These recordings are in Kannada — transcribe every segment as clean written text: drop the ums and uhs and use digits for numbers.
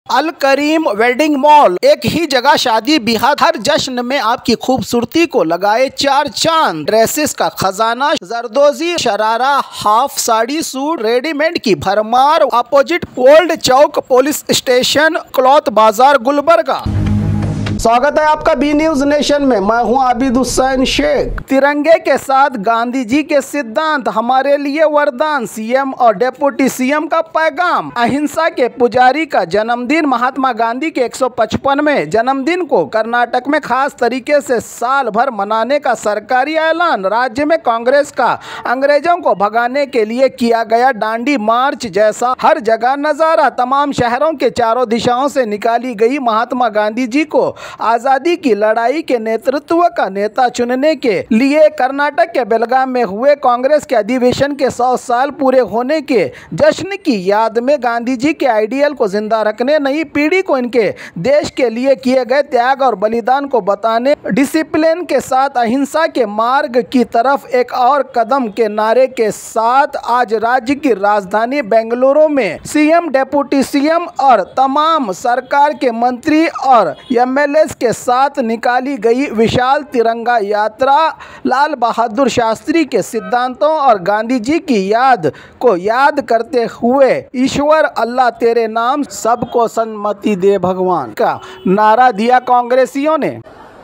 अल करीम वेडिंग मॉल, एक ही जगह शादी ब्याह हर जश्न में आपकी खूबसूरती को लगाए चार चांद। ड्रेसेस का खजाना, zardozi, sharara, half sari, suit, readymade की भरमार। Opposite old Chowk police station, cloth Bazaar, Gulbarga. स्वागत है आपका बी न्यूज नेशन में। मैं हूं आबिद हुसैन शेख। तिरंगे के साथ गांधी जी के सिद्धांत हमारे लिए वरदान, सीएम और डिप्टी सीएम का पैगाम। अहिंसा के पुजारी का जन्मदिन, महात्मा गांधी के 155वें जन्मदिन को कर्नाटक में खास तरीके से साल भर मनाने का सरकारी ऐलान। राज्य में कांग्रेस का अंग्रेजों को भगाने के लिए किया गया डांडी मार्च जैसा हर जगह नजारा। तमाम शहरों के चारों दिशाओं से निकाली गई महात्मा गांधी जी को आजादी की लड़ाई के नेतृत्व का नेता चुनने के लिए कर्नाटक के बेलगाम में हुए कांग्रेस के अधिवेशन के 100 साल पूरे होने के जश्न की याद में गांधी जी के आइडियल को जिंदा रखने, नई पीढ़ी को इनके देश के लिए किए गए त्याग और बलिदान को बताने, डिसिप्लिन के साथ अहिंसा के मार्ग की तरफ एक और कदम के नारे के साथ आज राज्य की राजधानी बेंगलुरु में सीएम, डिप्टी सीएम और तमाम सरकार के मंत्री और एमएलए के साथ निकाली गई विशाल तिरंगा यात्रा लाल बहादुर शास्त्री के सिद्धांतों और गांधी जी की याद को याद करते हुए ईश्वर अल्लाह तेरे नाम सबको सन्मति दे भगवान का नारा दिया कांग्रेसियों ने।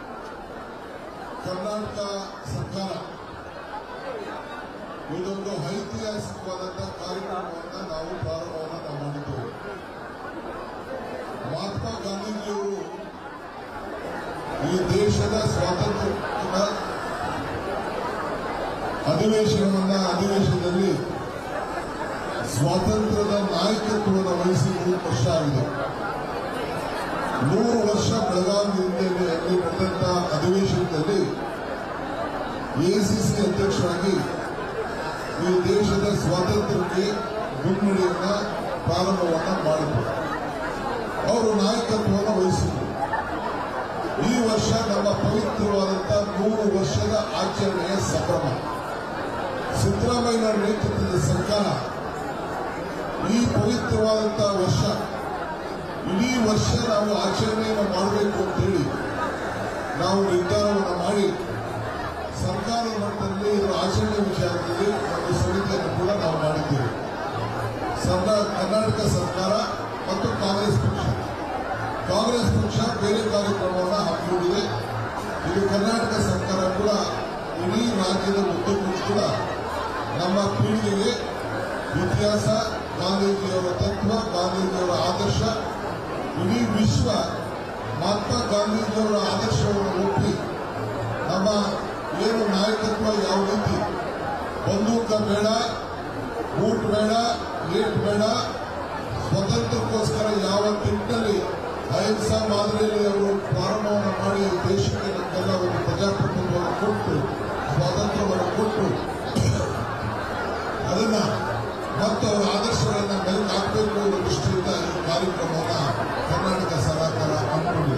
ಈ ದೇಶದ ಸ್ವಾತಂತ್ರ್ಯ ಅಧಿವೇಶನದಲ್ಲಿ ಸ್ವಾತಂತ್ರ್ಯದ ನಾಯಕತ್ವದ ವಹಿಸಿ 3 ವರ್ಷ ಆಗಿದೆ। 3 ವರ್ಷ ಬೆಳಗಾವಿಯಲ್ಲಿ ನಡೆದಂತ ಅಧಿವೇಶನದಲ್ಲಿ ಎಸಿಸಿ ಅಧ್ಯಕ್ಷರಾಗಿ ಈ ದೇಶದ ಸ್ವಾತಂತ್ರ್ಯಕ್ಕೆ ಮುನ್ನುಡಿಯನ್ನ ಪ್ರಾರಂಭವನ್ನ ಮಾಡಿದರು। ಅವರು ನಾಯಕತ್ವವನ್ನು ವಹಿಸಿದರು। ಈ ವರ್ಷ ನಮ್ಮ ಪವಿತ್ರವಾದಂತಹ 3 ವರ್ಷದ ಆಚರಣೆಯ ಸಂಭ್ರಮ। ಸಿದ್ದರಾಮಯ್ಯ ನೇತೃತ್ವದ ಸರ್ಕಾರ ಈ ಪವಿತ್ರವಾದಂತಹ ವರ್ಷ, ಇಡೀ ವರ್ಷ ನಾವು ಆಚರಣೆಯನ್ನು ಮಾಡಬೇಕು ಅಂತ ಹೇಳಿ ನಾವು ನಿರ್ಧಾರವನ್ನು ಮಾಡಿ ಸರ್ಕಾರದ ಮಟ್ಟದಲ್ಲಿ ಇದರ ಆಚರಣೆ ವಿಚಾರದಲ್ಲಿ ಒಂದು ಸಮಿತಿಯನ್ನು ಕೂಡ ನಾವು ಮಾಡಿದ್ದೇವೆ। ಕರ್ನಾಟಕ ಸರ್ಕಾರ ಮತ್ತು ಕಾಂಗ್ರೆಸ್ ಪಕ್ಷ ಬೇರೆ ಕಾರ್ಯಕ್ರಮವನ್ನು ಹಮ್ಮಿಕೊಂಡಿದೆ। ಇದು ಕರ್ನಾಟಕ ಸರ್ಕಾರ ಕೂಡ ಇಡೀ ರಾಜ್ಯದ ಉದ್ದಕ್ಕೂ ಕೂಡ ನಮ್ಮ ಪೀಳಿಗೆಗೆ ಇತಿಹಾಸ, ಗಾಂಧೀಜಿಯವರ ತತ್ವ, ಗಾಂಧೀಜಿಯವರ ಆದರ್ಶ, ಇಡೀ ವಿಶ್ವ ಮಹಾತ್ಮ ಗಾಂಧೀಜಿಯವರ ಆದರ್ಶವನ್ನು ಒಪ್ಪಿ ನಮ್ಮ ಏನು ನಾಯಕತ್ವ ಯಾವ ರೀತಿ ಬಂದೂಕ ಬೇಡ, ಬೂಟ್ ಬೇಡ, ಗೇಟ್ ಬೇಡ, ಸ್ವತಂತ್ರಕ್ಕೋಸ್ಕರ ಯಾವ ನಿಟ್ಟಿನಲ್ಲಿ ಅಹಿಂಸಾ ಮಾದರಿಯಲ್ಲಿ ಅವರು ಪ್ರಾರಂಭವನ್ನು ಮಾಡಿ ದೇಶಕ್ಕೆ ನಮಗೆಲ್ಲ ಒಂದು ಪ್ರಜಾಪ್ರಭುತ್ವವನ್ನು ಕೊಟ್ಟು ಸ್ವಾತಂತ್ರ್ಯವನ್ನು ಕೊಟ್ಟು ಅದನ್ನ ಮತ್ತು ಅವರ ಆದರ್ಶಗಳನ್ನು ಮೆಲುಕು ಹಾಕಬೇಕು ಅನ್ನೋ ದೃಷ್ಟಿಯಿಂದ ಈ ಕಾರ್ಯಕ್ರಮವನ್ನು ಕರ್ನಾಟಕ ಸರ್ಕಾರ ಹಮ್ಮಿಕೊಂಡಿದೆ।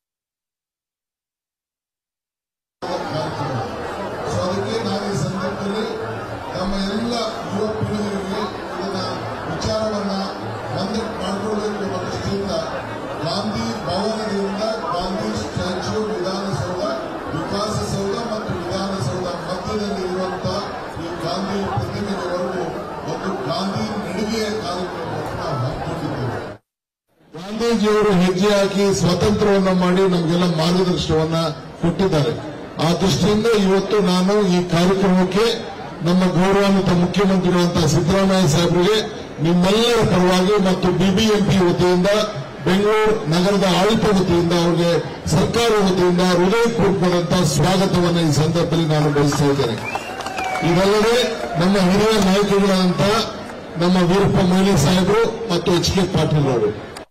ಸೊ ಅದಕ್ಕೆ ನಾನು ಈ ಸಂದರ್ಭದಲ್ಲಿ ನಮ್ಮ ಎಲ್ಲ ಯುವ ಪೀಳಿಗೆಗಳಿಗೆ ಇದನ್ನ ವಿಚಾರವನ್ನ ಮಂದಕ್ಕೆ ಮಾಡಿಕೊಳ್ಬೇಕು ಅನ್ನೋ ದೃಷ್ಟಿಯಿಂದ ಗಾಂಧಿ ಭವನದಿಂದ ಗಾಂಧಿ ಸ್ಟ್ಯಾಚ್ಯೂ, ವಿಧಾನಸೌಧ, ವಿಕಾಸಸೌಧ ಮತ್ತು ವಿಧಾನಸೌಧ ಮಧ್ಯದಲ್ಲಿ ಇರುವಂತಹ ಈ ಗಾಂಧಿ ಪ್ರತಿಮೆಯವರೆಗೂ ಒಂದು ಗಾಂಧಿ ನಡಿಗೆಯ ಕಾರ್ಯಕ್ರಮವನ್ನು ನಾವು ಹಮ್ಮಿಕೊಂಡಿದ್ದೇವೆ। ಗಾಂಧೀಜಿಯವರು ಹೆಜ್ಜೆ ಹಾಕಿ ಸ್ವಾತಂತ್ರ್ಯವನ್ನು ಮಾಡಿ ನಮಗೆಲ್ಲ ಮಾರ್ಗದರ್ಶನವನ್ನ ಕೊಟ್ಟಿದ್ದಾರೆ। ಆ ದೃಷ್ಟಿಯಿಂದ ಇವತ್ತು ನಾನು ಈ ಕಾರ್ಯಕ್ರಮಕ್ಕೆ ನಮ್ಮ ಗೌರವಾನ್ವಿತ ಮುಖ್ಯಮಂತ್ರಿಗಳಂತಹ ಸಿದ್ದರಾಮಯ್ಯ ಸಾಹೇಬರಿಗೆ ನಿಮ್ಮೆಲ್ಲರ ಪರವಾಗಿ ಮತ್ತು ಬಿಬಿಎಂಪಿ ವತಿಯಿಂದ, ಬೆಂಗಳೂರು ನಗರದ ಆಡಳಿತ ವತಿಯಿಂದ, ಅವರಿಗೆ ಸರ್ಕಾರ ವತಿಯಿಂದ ಹೃದಯಪೂರ್ವಕವಾದಂತಹ ಸ್ವಾಗತವನ್ನು ಈ ಸಂದರ್ಭದಲ್ಲಿ ನಾನು ಬಯಸ್ತಾ ಇದ್ದೇನೆ। ಇದಲ್ಲದೆ ನಮ್ಮ ಹಿರಿಯ ನಾಯಕಗಳಾದಂತಹ ನಮ್ಮ ವೀರಪ್ಪ ಮೊಯ್ಲಿ ಸಾಹೇಬರು ಮತ್ತು ಎಚ್.ಕೆ. ಪಾಟೀಲ್ ಅವರು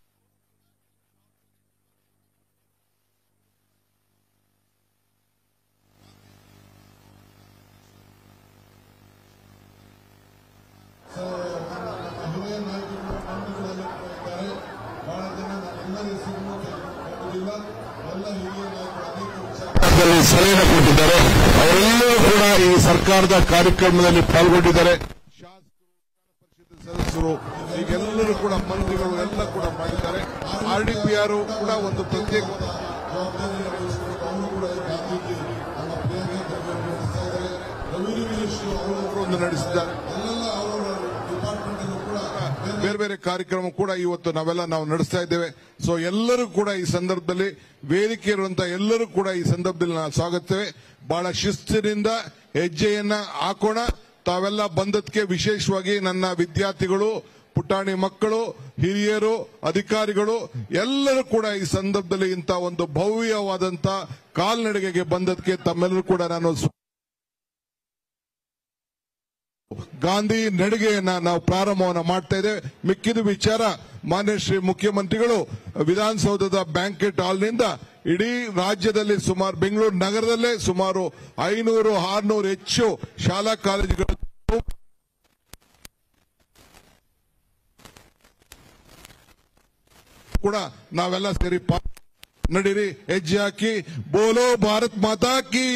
ಸಲಹೆ ಕೊಟ್ಟಿದ್ದಾರೆ। ಅವರೆಲ್ಲರೂ ಕೂಡ ಈ ಸರ್ಕಾರದ ಕಾರ್ಯಕ್ರಮದಲ್ಲಿ ಪಾಲ್ಗೊಂಡಿದ್ದಾರೆ। ಶಾಸಕರು ಈಗೆಲ್ಲರೂ ಕೂಡ ಮಂತ್ರಿಗಳು ಎಲ್ಲ ಕೂಡ ಮಾಡಿದ್ದಾರೆ. RDPR ಕೂಡ ಒಂದು ಪ್ರತ್ಯೇಕ ಜವಾಬ್ದಾರಿ ನಿರ್ವಹಿಸಿಕೊಂಡು ಅವರು ಕೂಡ ಈ ಗಾಂಧೀಜಿ ನಮ್ಮ ಪ್ರಿಯಾಂಕಾ ನಡೆಸ್ತಾ ಇದ್ದಾರೆ. ರೆವಿನ್ಯೂ ಮಿನಿಸ್ಟರ್ ಅವರು ಒಂದು ನಡೆಸಿದ್ದಾರೆ. ಎಲ್ಲ ಅವರ ಡಿಪಾರ್ಟ್ಮೆಂಟ್ ಅನ್ನು ಕೂಡ ಬೇರೆ ಬೇರೆ ಕಾರ್ಯಕ್ರಮ ಕೂಡ ಇವತ್ತು ನಾವು ನಡೆಸ್ತಾ ಇದ್ದೇವೆ. ಸೊ ಎಲ್ಲರೂ ಕೂಡ ಈ ಸಂದರ್ಭದಲ್ಲಿ ವೇದಿಕೆ ಇರುವಂತಹ ಎಲ್ಲರೂ ಕೂಡ ಈ ಸಂದರ್ಭದಲ್ಲಿ ನಾವು ಸ್ವಾಗತಿಸ್ತೇವೆ. ಬಹಳ ಶಿಸ್ತಿನಿಂದ ಹೆಜ್ಜೆಯನ್ನ ಹಾಕೋಣ. ತಾವೆಲ್ಲ ಬಂದದಕ್ಕೆ ವಿಶೇಷವಾಗಿ ನನ್ನ ವಿದ್ಯಾರ್ಥಿಗಳು, ಪುಟಾಣಿ ಮಕ್ಕಳು, ಹಿರಿಯರು, ಅಧಿಕಾರಿಗಳು ಎಲ್ಲರೂ ಕೂಡ ಈ ಸಂದರ್ಭದಲ್ಲಿ ಇಂಥ ಒಂದು ಭವ್ಯವಾದಂತ ಕಾಲ್ನಡಿಗೆಗೆ ಬಂದದಕ್ಕೆ ತಮ್ಮೆಲ್ಲರೂ ಕೂಡ ನಾನು ಗಾಂಧಿ ನಡಿಗೆಯನ್ನ ನಾವು ಪ್ರಾರಂಭವನ್ನ ಮಾಡ್ತಾ ಇದ್ದೇವೆ. ಮಿಕ್ಕಿದ ವಿಚಾರ ಮಾನ್ಯ ಶ್ರೀ ಮುಖ್ಯಮಂತ್ರಿಗಳು ವಿಧಾನಸೌಧದ ಬ್ಯಾಂಕೆಟ್ ಹಾಲ್ನಿಂದ ಇಡೀ ರಾಜ್ಯದಲ್ಲಿ ಸುಮಾರು ಬೆಂಗಳೂರು ನಗರದಲ್ಲೇ ಸುಮಾರು 500-600 ಹೆಚ್ಚು ಶಾಲಾ ಕಾಲೇಜುಗಳು ಕೂಡ ನಾವೆಲ್ಲ ಸೇರಿ ನಡೀರಿ, ಹೆಜ್ಜೆ ಹಾಕಿ ಬೋಲೋ ಭಾರತ್ ಮಾತಾ ಕಿ.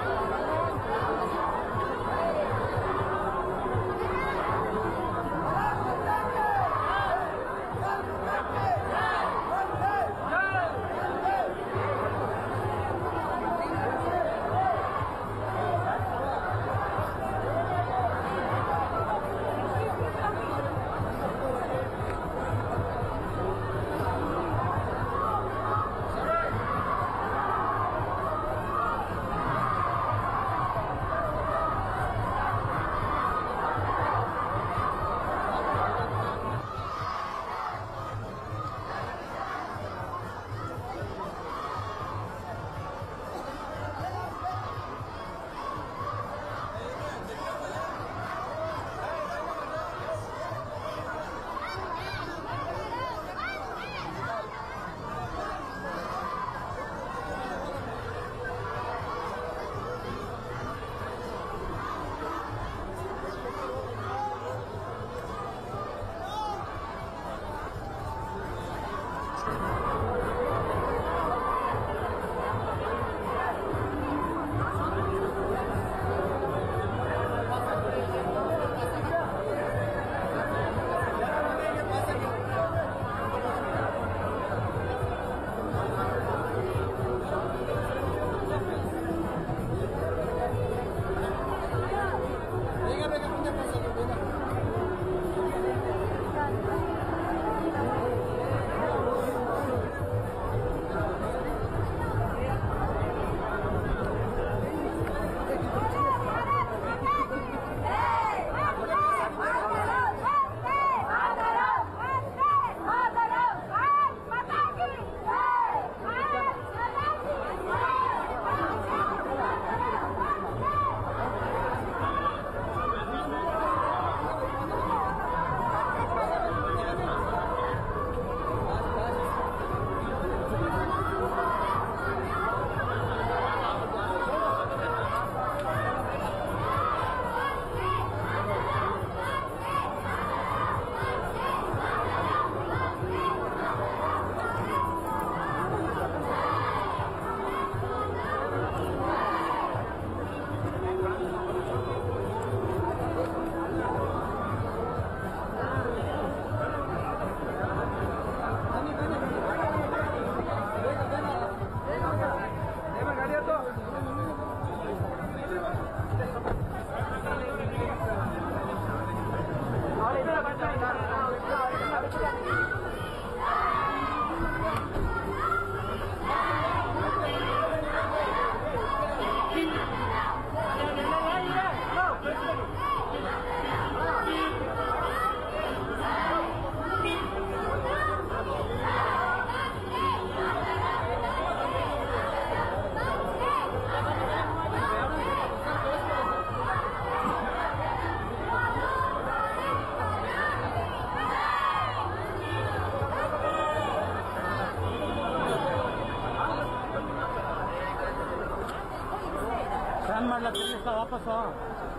वापस आओ।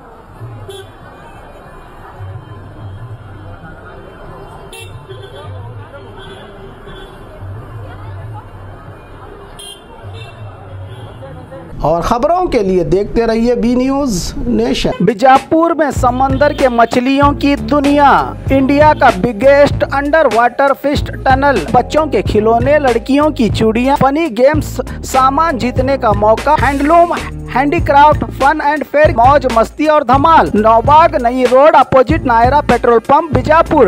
और खबरों के लिए देखते रहिए बी न्यूज नेशन। बीजापुर में समंदर के मछलियों की दुनिया, इंडिया का biggest underwater fish tunnel, बच्चों के खिलौने, लड़कियों की चूड़ियां, फनी गेम्स, सामान जीतने का मौका, handloom, handicraft, fun and fair, मौज मस्ती और धमाल। नौबाग नई road opposite Nayara petrol pump Bijapur.